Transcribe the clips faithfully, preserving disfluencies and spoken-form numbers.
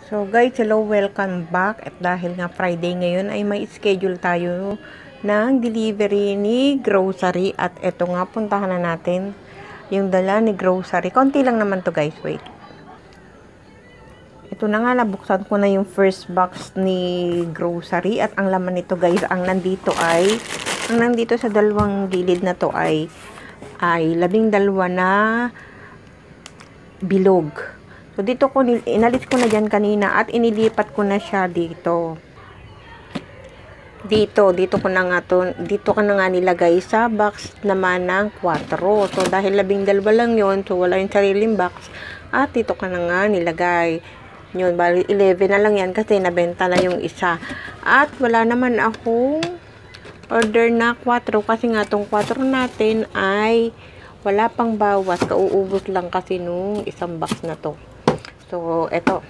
So guys, hello, welcome back. At dahil nga Friday ngayon ay may schedule tayo ng delivery ni grocery. At eto nga, puntahan na natin yung dala ni grocery. Konti lang naman to guys, wait. Ito na nga, nabuksan ko na yung first box ni grocery. At ang laman nito guys, ang nandito ay, ang nandito sa dalawang gilid na to ay, ay labing dalawa na bilog. So, dito ko, inalis ko na dyan kanina at inilipat ko na siya dito. Dito, dito ko na nga to, dito ko na nga nilagay sa box naman ng kwatro. So, dahil labing dalawa lang yon, so wala yung sariling box. At dito ko na nga nilagay. Yun, bali eleven na lang yan kasi nabenta na yung isa. At wala naman akong order na kwatro kasi nga tong kwatro natin ay wala pang bawas. Kauubos lang kasi nung isang box na to. So, eto.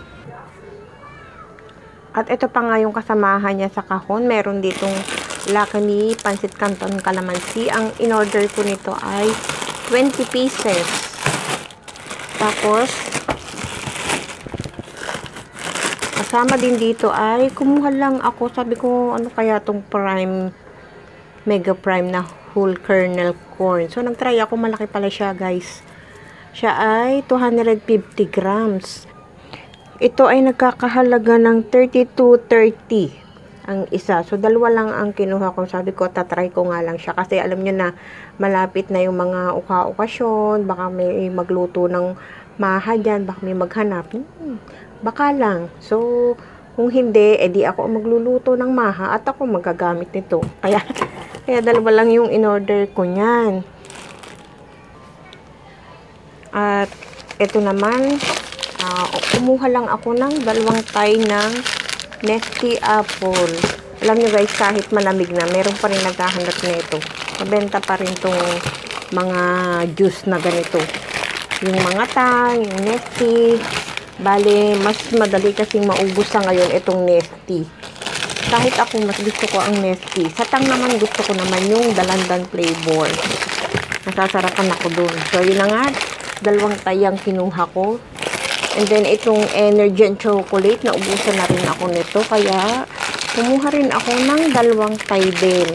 At ito pa nga yung kasamahan niya sa kahon. Meron ditong Lakani Pancit Canton Calamansi. Ang in-order ko nito ay twenty pieces. Tapos, kasama din dito ay kumuha lang ako. Sabi ko, ano kaya tong prime, mega prime na whole kernel corn. So, nagtry ako. Malaki pala siya, guys. Siya ay two hundred fifty grams. Ito ay nagkakahalaga ng thirty-two thirty ang isa. So, dalawa lang ang kinuha ko. Sabi ko, tatry ko nga lang siya. Kasi alam nyo na, malapit na yung mga uka-okasyon. Baka may magluto ng maha dyan. Baka may maghanap. Hmm, baka lang. So, kung hindi, edi ako magluluto ng maha at ako magagamit nito. Kaya, kaya dalawa lang yung in-order ko niyan. At ito naman, uh, kumuha lang ako ng dalawang tie ng Nesty Apple. Alam nyo guys, kahit malamig na, meron pa rin naghahanap nito. Mabenta pa rin tong mga juice na ganito. Yung mga tang, yung Nesty. Bale, mas madali kasing maubos sa ngayon itong Nesty. Kahit ako, mas gusto ko ang Nesty. Sa tang naman, gusto ko naman yung dalandan flavor. Nasasarapan ako dun. So, yun na nga. Dalawang tayang kinuha ko. And then, itong energy and chocolate, naubusan na rin ako nito. Kaya, kumuha rin ako ng dalawang tay din.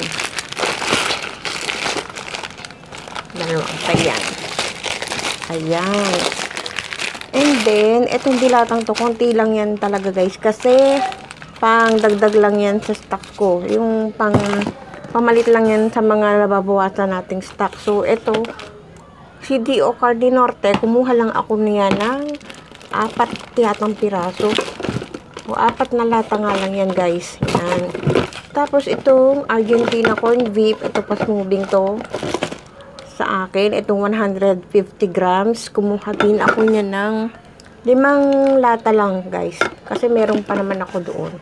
Dalawang tayan. Ayan. And then, itong dilatang to, konti lang yan talaga guys. Kasi, pang dagdag lang yan sa stock ko. Yung pang, pamalit lang yan sa mga nababawasan nating stock. So, ito, C D O Cardinorte, kumuha lang ako niya ng apat tiyatang piraso. O, apat na lata nga lang yan, guys. Yan. Tapos, itong Argentina corn beef, ito pas moving to sa akin. Itong one hundred fifty grams. Kumuha din ako niya ng limang lata lang, guys. Kasi meron pa naman ako doon.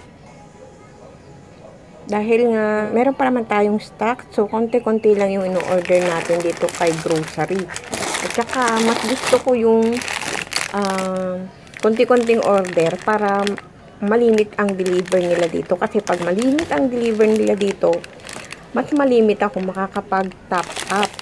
Dahil nga, meron pa naman tayong stock. So, konti-konti lang yung ino-order natin dito kay grocery. At saka, mas gusto ko yung uh, konti-konting order para malimit ang deliver nila dito. Kasi pag malimit ang deliver nila dito, mas malimit ako makakapag-top up.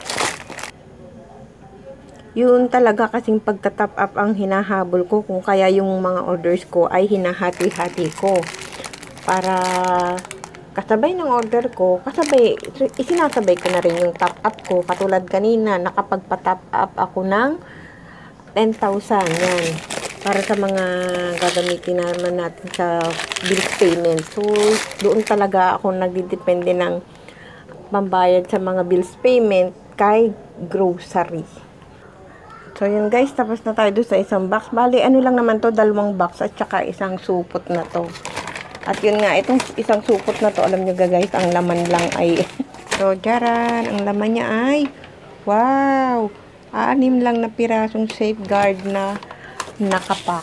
Yun talaga kasing pagta-top up ang hinahabol ko. Kung kaya yung mga orders ko ay hinahati-hati ko. Para kasabay ng order ko, kasabay, isinasabay ko na rin yung top up ko. Katulad kanina, nakapagpa-top up ako ng ten thousand. Yan. Para sa mga gagamitin naman natin sa bill payment. So, doon talaga ako nagdidepende ng pambayad sa mga bills payment kay grocery. So, yun guys, tapos na tayo doon sa isang box. Bali, ano lang naman to, dalawang box at saka isang supot na to. At yun nga, itong isang supot na to, alam nyo guys, ang laman lang ay, so, jaran, ang laman niya ay, wow, anim lang na pirasong safeguard na nakapak.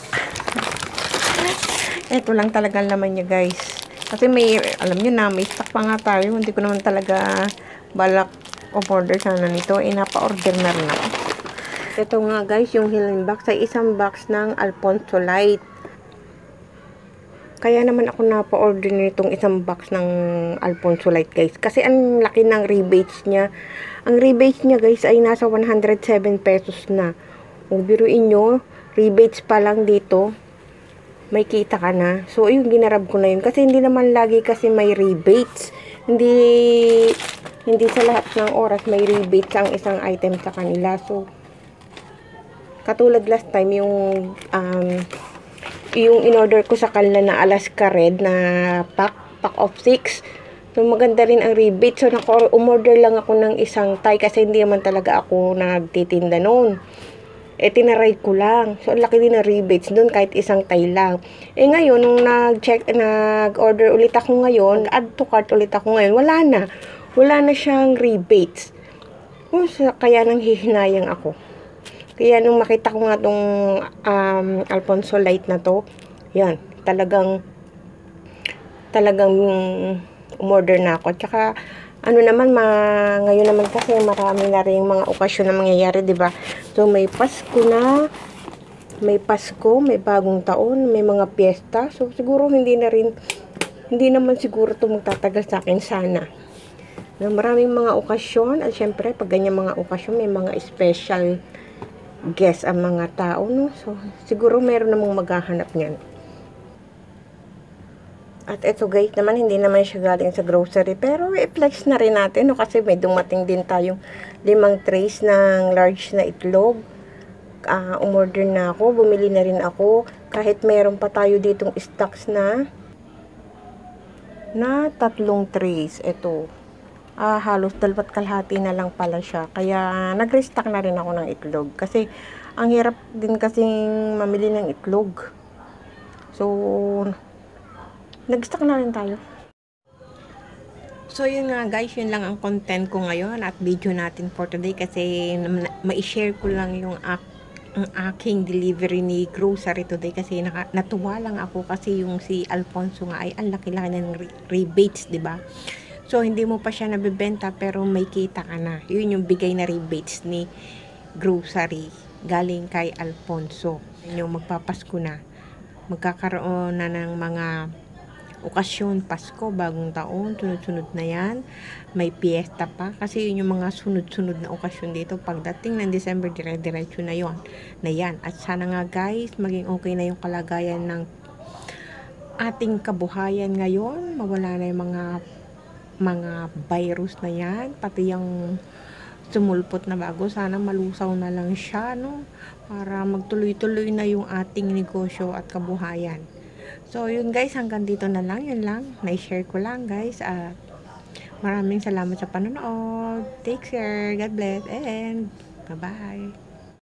Ito lang talaga ang laman niya guys. Kasi may, alam nyo na, may stock pa nga tayo, hindi ko naman talaga balak o-order sana nito, eh, napa-order na rin ako. Ito nga guys, yung healing box ay isang box ng Alfonso Light. Kaya naman ako napa-order nitong isang box ng Alfonso Light guys. Kasi ang laki ng rebates niya. Ang rebates niya guys ay nasa one hundred seven pesos na. Kung biruin nyo, rebates pa lang dito. may kita ka na. So, yung ginarab ko na yun. Kasi hindi naman lagi kasi may rebates. Hindi, hindi sa lahat ng oras may rebates ang isang item sa kanila. So, katulad last time, yung, um, yung in-order ko sa kanila na Alaska Red na pack, pack of six. So, maganda rin ang rebate. So, umorder lang ako ng isang tie kasi hindi naman talaga ako nagtitinda noon. Eh, tinaray ko lang. So, ang laki din ng rebates doon kahit isang tie lang. Eh, ngayon, nung nag-check, nag-order ulit ako ngayon, add to cart ulit ako ngayon, wala na. Wala na siyang rebates. Oh, so, kaya nang hihinayang ako. Kaya nung makita ko nga tong um, Alfonso Light na to, yan, talagang, talagang umorder na ako. Tsaka, ano naman, ma, ngayon naman kasi marami na rin mga okasyon na mangyayari, di ba? So, may Pasko na, may Pasko, may bagong taon, may mga piyesta. So, siguro hindi na rin, hindi naman siguro ito magtatagal sa akin sana. Na maraming mga okasyon, at syempre, pag ganyan mga okasyon, may mga special guest ang mga tao, no? So, siguro meron namang maghahanap niyan. At ito guys naman, hindi naman siya galing sa grocery. Pero i-flex na rin natin, no? Kasi may dumating din tayong limang trays ng large na itlog. Uh, umorder na ako, bumili na rin ako. Kahit meron pa tayo ditong stocks na na tatlong trays. Ito. Ah, halos dalawat kalahati na lang pala siya. Kaya nag-restock na rin ako ng itlog. Kasi ang hirap din kasing mamili ng itlog. So, nag-stock na rin tayo. So, yun nga guys, yun lang ang content ko ngayon at video natin for today kasi ma-share ko lang yung ak ang aking delivery ni grocery today kasi naka, natuwa lang ako kasi yung si Alfonso nga ay ang laki-laki ng re rebates, di ba? So, hindi mo pa siya nabibenta pero may kita ka na. Yun yung bigay na rebates ni grocery galing kay Alfonso. Yun yung magpapasko na. Magkakaroon na ng mga okasyon, Pasko, bagong taon, sunod-sunod na yan. May piyesta pa. Kasi yun yung mga sunod-sunod na okasyon dito. Pagdating ng December, dire-diretso na yon na yan. At sana nga guys, maging okay na yung kalagayan ng ating kabuhayan ngayon. Mawala na yung mga mga virus na yan. Pati yung sumulpot na bago. Sana malusaw na lang siya, no? Para magtuloy-tuloy na yung ating negosyo at kabuhayan. So, yun guys, hanggang dito na lang. Yun lang. Na-share ko lang guys. At maraming salamat sa panonood. Take care. God bless. And bye-bye.